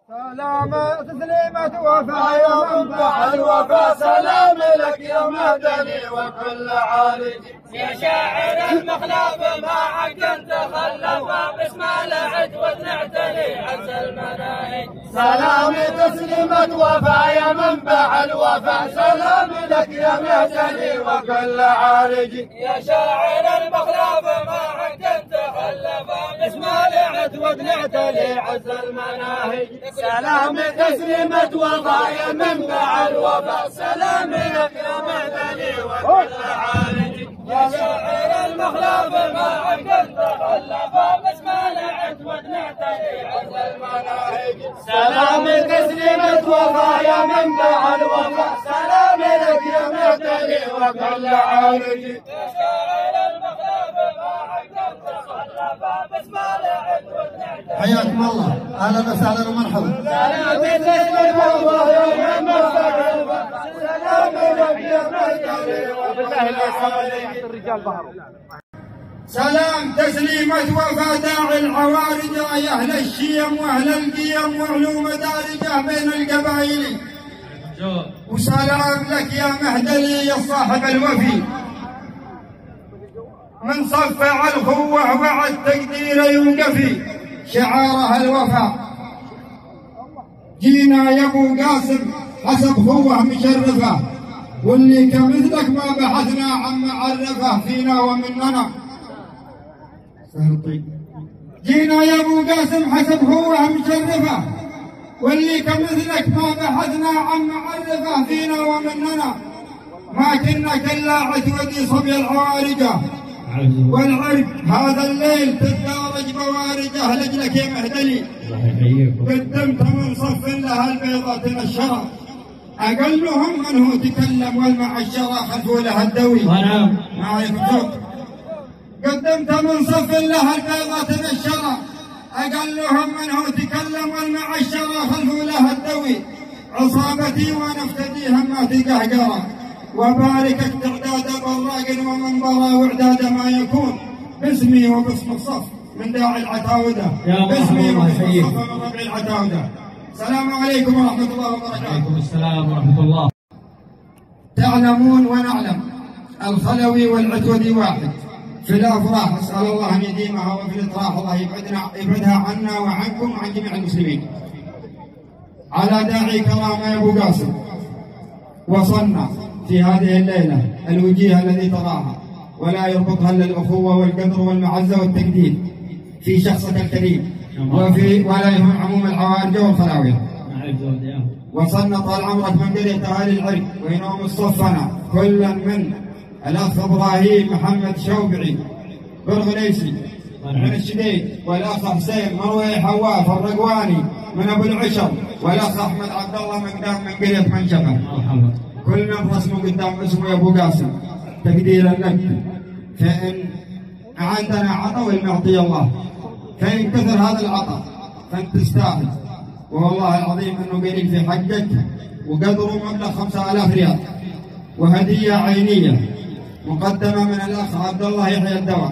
سلام تسليمة وفاء يا منبع الوفا، سلام لك يا مهدلي وكل عارج. يا شاعر المخلف ما حق تخلف، باسم العد ونعتلي عز المناهج. سلام تسليمة وفاء يا منبع الوفا، سلام لك يا مهدلي وكل عارج. يا شاعر المخلف ما حق تخلف، باسم العد ونعتلي عز المناهج. سلام تسليمة وفاء يا منبع الوفا، سلام لك يا مهدلي وكل عارج. يا شاعر المخلف ما حق تخلف، باسم العد ونعتلي عز المناهج. سلام تسليمة وفاء يا منبع الوفا، سلام لك يا مهدلي وكل عارج. يا شاعر المخلف ما حق تخلف، باسم العد ونعتلي. حياكم الله، اهلا وسهلا ومرحبا. سلام تسليمة وفاء يا منبع الوفا، سلام لك يا مهدلي وكل عارج. الرجال ظهروا. سلام تسليمة وفاء داعي العوارج، يا أهل الشيم وأهل القيم وعلوم دارجة بين القبائل. وسلام لك يا مهدلي يا صاحب الوفي، من صفع الخوة وعد تقدير يوقفي، شعاره الوفاء. جينا يا ابو قاسم حسب خوه مشرفه، واللي كمثلك ما بحثنا عن معرفه فينا ومننا. جينا يا ابو قاسم حسب خوه مشرفه، واللي كمثلك ما بحثنا عن معرفه فينا ومننا. ما كنا كلا عتودي صبي العوارجه، والعرق هذا الليل تتدارج بوارجه لجلك يا مهدلي. قدمت من صف لها البيضة تنشرة، أقلهم من هو تكلم والمعشرة خلفوا لها الدوي. ما يفوت. قدمت من صف لها البيضة تنشرة، أقلهم من هو تكلم والمعشرة خلفوا لها الدوي. عصابتي ونفتديها ما تقهقرة، وباركك تعداد براق ومنبرة واعداد ما يكون، باسمي وباسم الصف من داعي العتاودة، باسمي وباسم الصف من ربع العتاودة. السلام عليكم ورحمة الله وبركاته. وعليكم السلام ورحمة الله. تعلمون ونعلم الخلوي والعتودي واحد. في الافراح اسال الله ان يديمها، وفي الاطراح الله يبعدها عنا وعنكم وعن جميع المسلمين. على داعي كرامه يا ابو قاسم، وصلنا في هذه الليله الوجيه الذي تراها، ولا يربطها الا الاخوه والقدر والمعزه والتقدير في شخصك الكريم، ولا يهم عموم العوارج والخلاويه. وصلنا طال عمرك من قريه اهالي العرق وينوم الصفنا، كلا من الاخ ابراهيم محمد شوبعي برغليسي من الشديد، والاخ حسين مروي حواف الرقواني من ابو العشر، والاخ احمد عبد الله مقدام من قريه منشفه. كلنا برسمه قدام اسمه يا ابو قاسم تقديرا لك. فان عندنا عطا والمعطي الله، فان كثر هذا العطا فانت تستاهل، والله العظيم انه قليل في حقك، وقدره مبلغ 5000 ريال، وهديه عينيه مقدمه من الاخ عبد الله يحيى الدواء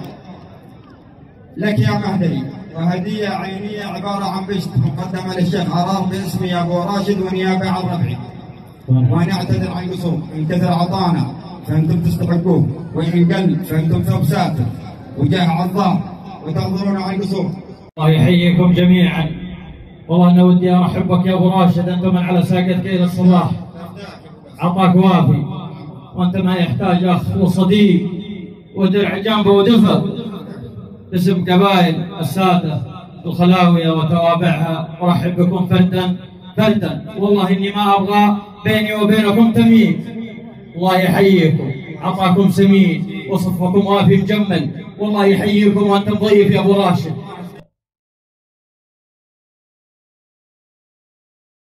لك يا مهدلي، وهديه عينيه عباره عن بشت مقدمه للشيخ عرار باسمي يا ابو راشد ونيابه عن ربعي. ونعتذر عن قصور، ان كثر عطانا فانتم تستحقوه، وان قل فانتم ثوب ساتر وجاه عظام وتنظرون عن قصور. الله يحييكم جميعا. والله انا ودي ارحبك يا ابو راشد، انت من على ساقتك الى الصلاح، عطاك وافي، وانت ما يحتاج اخ وصديق ودرع جنبه ودفر. باسم قبائل الساده الخلاويه وتوابعها ارحب بكم فردا فردا. والله اني ما ابغى بيني وبينكم تمييز. الله يحييكم، عطاكم سمين وصفكم وافي مجمل. والله يحييكم وانتم ضيف يا ابو راشد.